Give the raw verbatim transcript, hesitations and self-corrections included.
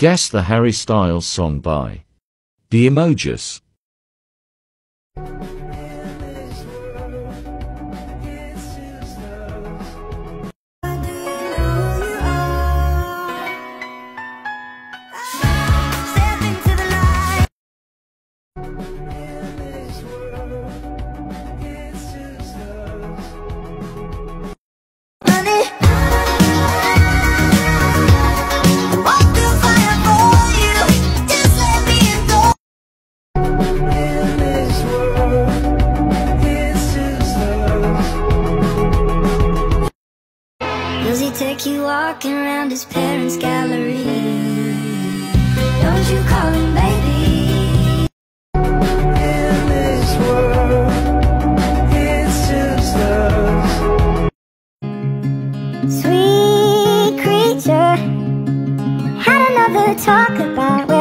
Guess the Harry Styles song by the Emojis. Does he take you walking around his parents' gallery? Don't you call him baby? In this world, it's just us. Sweet creature, had another talk about where